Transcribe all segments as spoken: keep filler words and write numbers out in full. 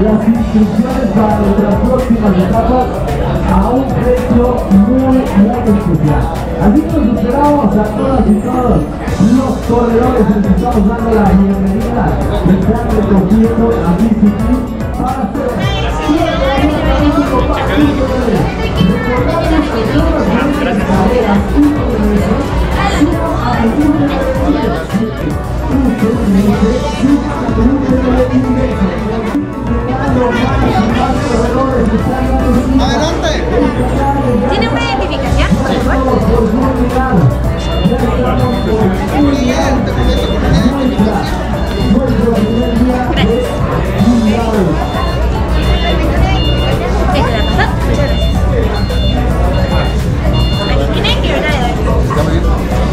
las inscripciones para nuestras próximas etapas a un precio muy, muy especial. Así que nos esperamos a todas y todos los corredores, les estamos dando la bienvenida, que están recogiendo a B C T para hacer Adelante. ¿Tiene una identificación? Muy bien, te prometo con una identificación. Gracias. ¿Es la pasada? Muchas gracias. Aquí tiene que ver la de hoy. Está muy bien.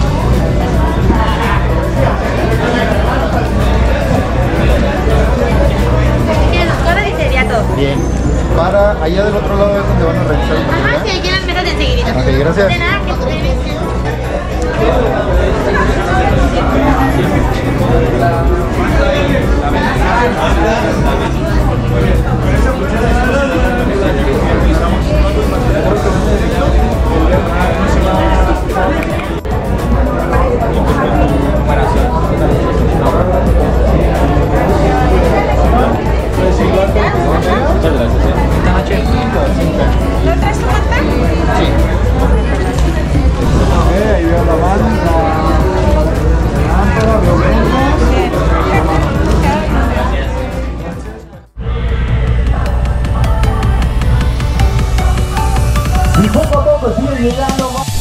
Tiene los coros y sería todo. Bien. Para allá del otro lado es donde van a realizar el Ajá, material. sí, aquí en las mesas de enseguida. Ok, gracias. De nada, que esté bien. Muchas gracias. ¿Lo traes tu manta? Sí. Eh, ahí veo la banda. Lámpara, violenta. Y poco a poco siguen llegando más.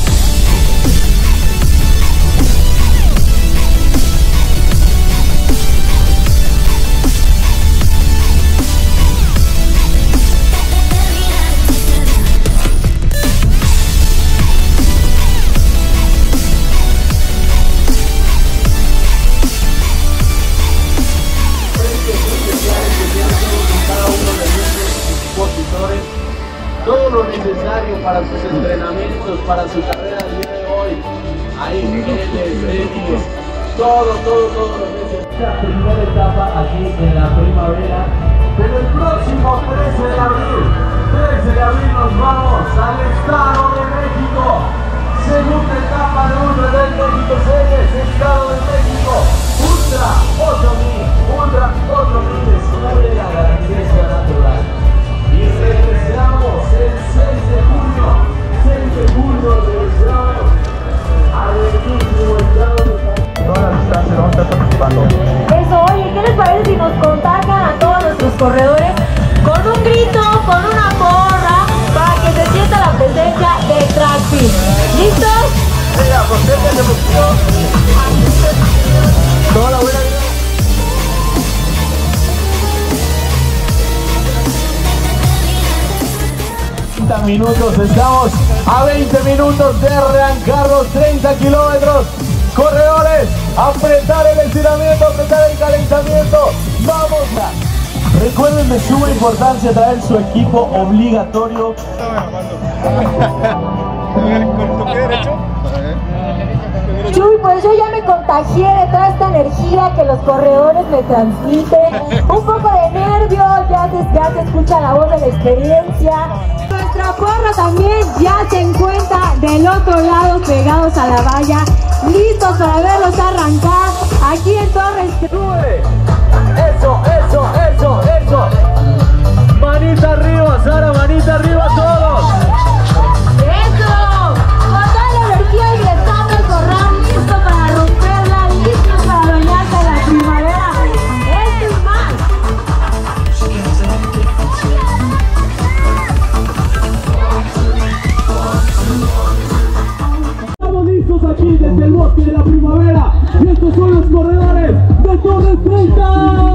Todo lo necesario para sus entrenamientos, para su carrera el día de hoy. Ahí viene todo, todo, todo lo necesario. La primera etapa aquí en la primavera. Pero el próximo trece de abril, trece de abril nos vamos al Estado de México. Segunda etapa de Ultra del México Series, Estado de México. Ultra ocho mil, Ultra ocho mil es una brega garantía natural. Y regresamos el seis de junio, seis de junio regresamos al mismo estado de toda la distancia vamos a estar participando. Eso, oye, ¿qué les parece si nos contagian a todos nuestros corredores con un grito, con una porra, para que se sienta la presencia de Trackfit? ¿Listos? Mira, pues esta es emoción. Toda la buena vida. treinta minutos, estamos a veinte minutos de arrancar los treinta kilómetros. Corredores, apretar el estiramiento, apretar el calentamiento. Vamos a. Recuerden de suma importancia traer su equipo obligatorio. Chuy, pues yo ya me contagié de toda esta energía que los corredores me transmiten. Un poco de nervios, ya se, ya se escucha la voz de la experiencia. Nuestra porra también ya se encuentra del otro lado, pegados a la valla, listos para verlos arrancar aquí en Torres. ¡Sube! Eso, eso, eso, eso. Manita arriba, Sara, manita arriba todos. ¡Eso! Con toda la energía y gritando el corral, listo para romperla, listo para bañarse en la primavera. ¡Esto y más! Estamos listos aquí desde el bosque de la primavera. Y estos son los corredores de Torres treinta.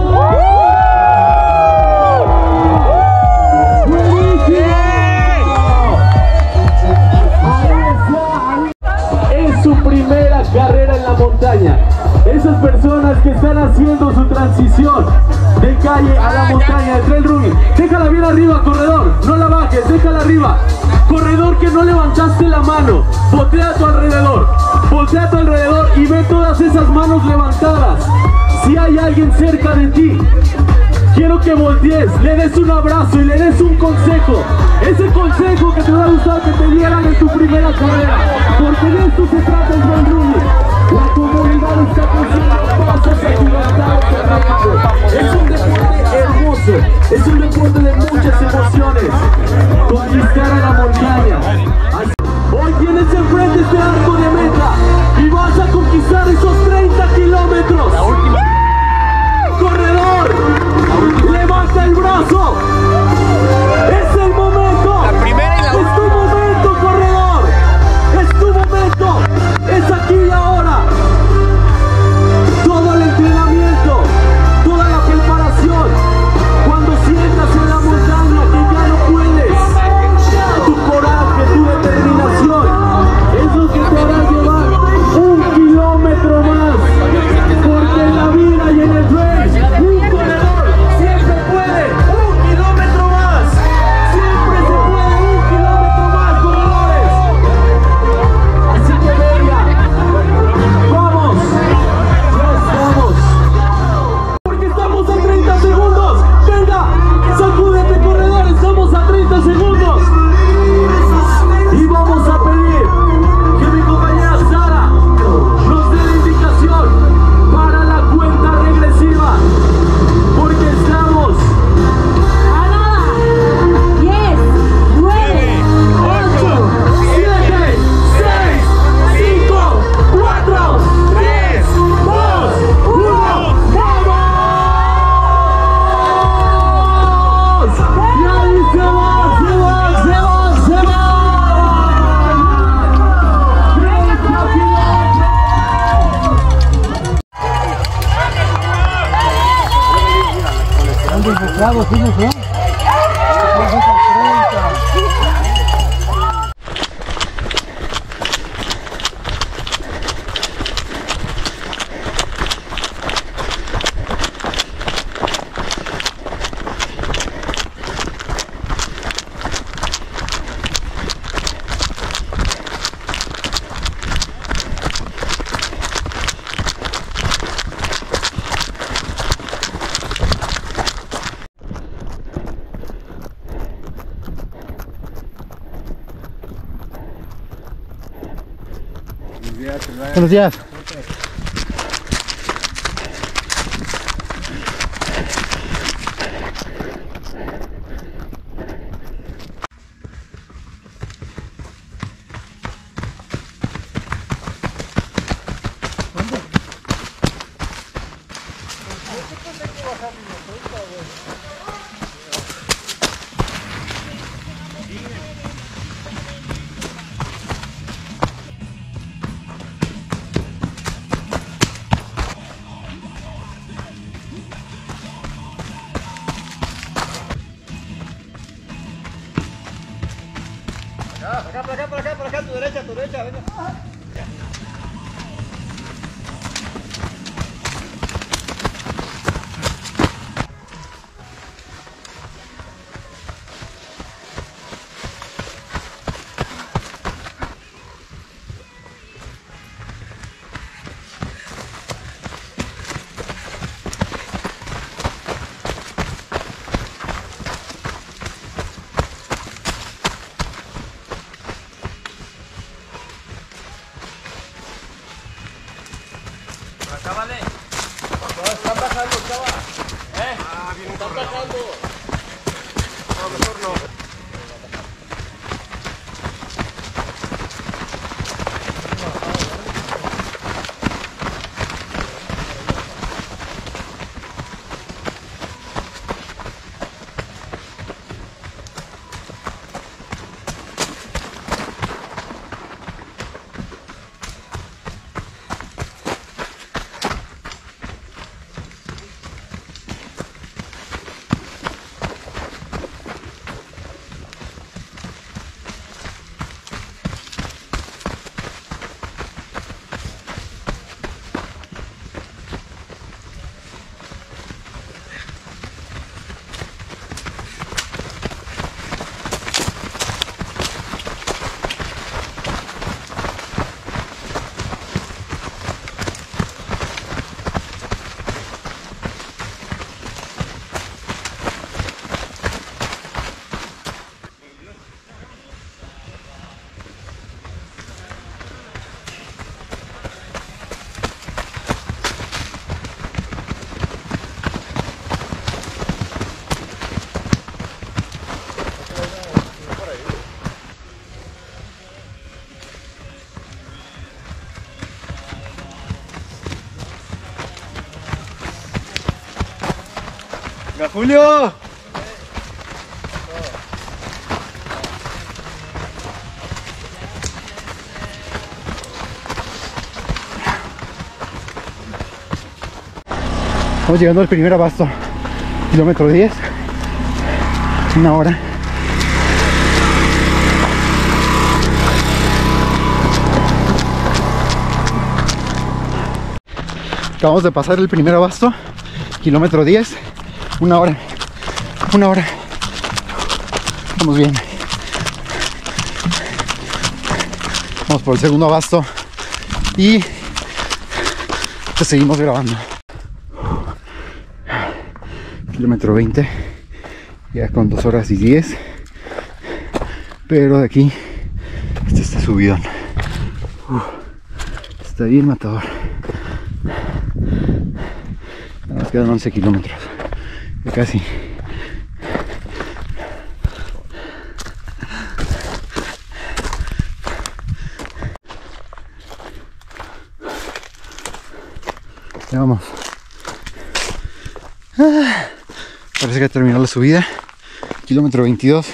Es su primera carrera en la montaña. Esas personas que están haciendo su transición de calle a la montaña, de trail running, déjala bien arriba, corredor, no la bajes, déjala arriba. Corredor que no levantaste la mano, voltea a tu alrededor, voltea a tu alrededor y ve todas esas manos levantadas. Si hay alguien cerca de ti, quiero que voltees, le des un abrazo y le des un consejo. Ese consejo que te va a gustar que te dieran en tu primera carrera. Porque de esto se trata el buen running. La comunidad está creciendo pasos agigantados en México. Es un deporte hermoso, es un deporte de muchas emociones. Conquistar a la montaña. Hoy tienes enfrente este arco de meta y vas a conquistar esos treinta kilómetros. Corredor, levanta el brazo. Es el momento. La primera y la es tu momento, corredor. Es tu momento. Es aquí y ahora. Todo el entrenamiento, toda la preparación. Cuando sientas en la montaña que ya no puedes, tu coraje, tu determinación es lo que te hará llevar un kilómetro más. Porque en la vida y en el trail, un corredor siempre puede un kilómetro más. Siempre se puede un kilómetro más, corredores. Así que venga, vamos, ya estamos. Porque estamos a treinta segundos. Venga, sacúdete, corredor, estamos a treinta segundos. Y vamos a pedir que mi compañera Sara nos dé la indicación para la cuenta regresiva. Porque estamos A nada. diez, nueve, ocho, siete, seis, cinco, cuatro, tres, dos, uno. ¡Vamos! Y ahí se va, se va, se va, se va. treinta Buenos días. Por acá, por acá, por acá, por acá, a tu derecha, a tu derecha, venga. ¡Venga, Julio! Estamos llegando al primer abasto, kilómetro diez, una hora. Acabamos de pasar el primer abasto, kilómetro diez, una hora, una hora. Vamos bien. Vamos por el segundo abasto y te seguimos grabando. Kilómetro veinte, ya con dos horas y diez, pero de aquí este está subidón. Uf, está bien matador. Nos quedan once kilómetros, ya casi. Ya vamos. Ah. Parece que terminó la subida, kilómetro veintidós.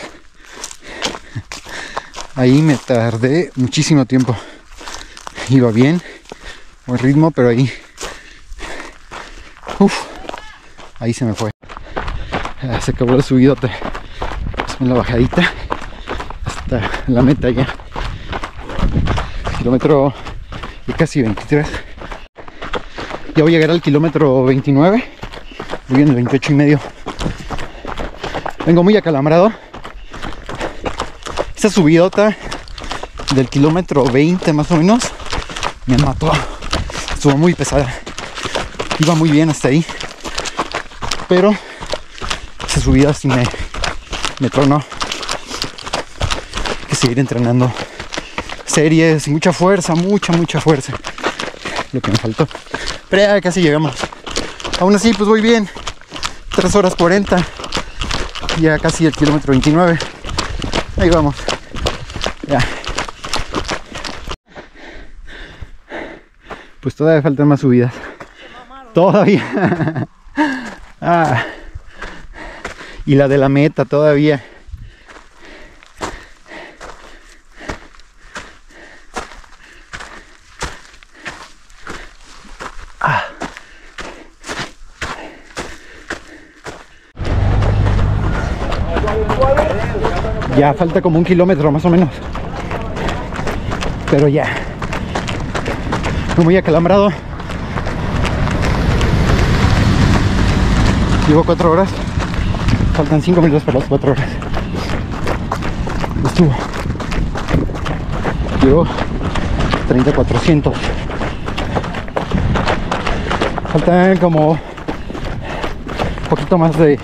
Ahí me tardé muchísimo tiempo. Iba bien, buen ritmo, pero ahí, uf, ahí se me fue. Ah, se acabó la subida, en la bajadita hasta la meta ya. Kilómetro casi veintitrés. Ya voy a llegar al kilómetro veintinueve. Voy en el veintiocho y medio. Vengo muy acalambrado. Esta subidota del kilómetro veinte más o menos me mató. Estuvo muy pesada. Iba muy bien hasta ahí, pero esa subida sí me, me tronó. Hay que seguir entrenando series y mucha fuerza, mucha, mucha fuerza. Lo que me faltó. Pero ya casi llegamos. Aún así, pues voy bien. tres horas cuarenta. Ya casi el kilómetro veintinueve. Ahí vamos. Ya. Pues todavía faltan más subidas. Todavía. Ah. Y la de la meta todavía. Ah. Ya falta como un kilómetro más o menos. Pero ya. Estoy muy acalambrado. Llevo cuatro horas. Faltan cinco minutos para las cuatro horas. Estuvo. Llevo treinta cuatrocientos. Faltan como un poquito más de...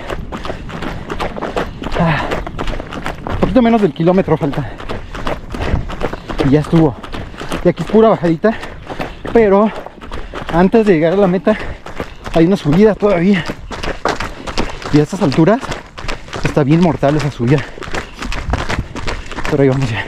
Ah, un poquito menos del kilómetro falta. Y ya estuvo. Y aquí es pura bajadita. Pero antes de llegar a la meta hay una subida todavía. Y a estas alturas está bien mortal esa subida. Pero ahí vamos ya.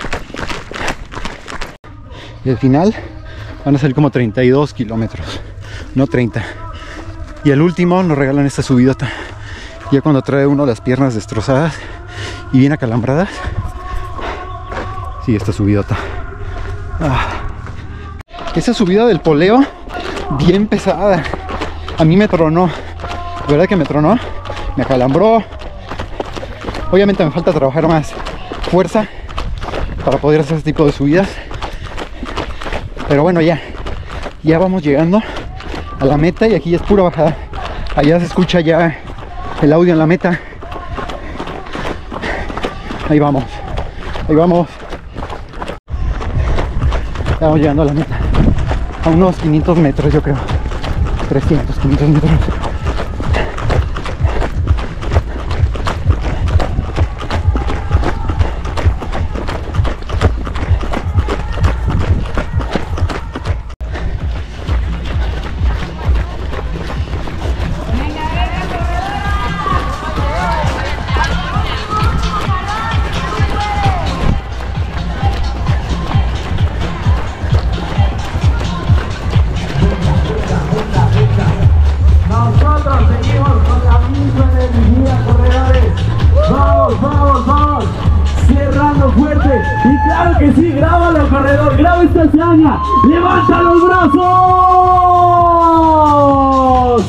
Y al final van a salir como treinta y dos kilómetros, no treinta. Y el último nos regalan esta subidota. Ya cuando trae uno las piernas destrozadas y bien acalambradas. Sí, esta subidota. Ah. Esa subida del poleo, bien pesada. A mí me tronó. De verdad que me tronó. Me acalambró. Obviamente me falta trabajar más fuerza para poder hacer este tipo de subidas. Pero bueno, ya. Ya vamos llegando a la meta y aquí ya es pura bajada. Allá se escucha ya el audio en la meta. Ahí vamos. Ahí vamos. Ya vamos llegando a la meta. A unos quinientos metros, yo creo. trescientos, quinientos metros. Now Y claro que sí, grábalo, corredor, graba esta hazaña. ¡Levanta los brazos!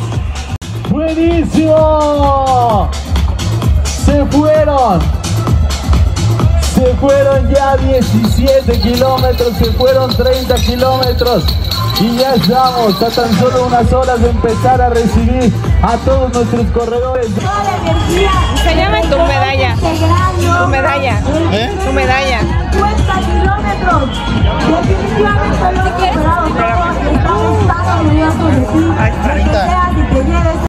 ¡Buenísimo! Se fueron. Se fueron ya diecisiete kilómetros, se fueron treinta kilómetros. Y ya estamos a tan solo unas horas de empezar a recibir a todos nuestros corredores. Toda la energía. Se llama tu medalla. Integrando Tu medalla. ¿Eh? Tu medalla. cincuenta kilómetros. Definitivamente lo hemos superado todos. Estamos tan orgullosos de ti. Ahí está. Que seas y que llegues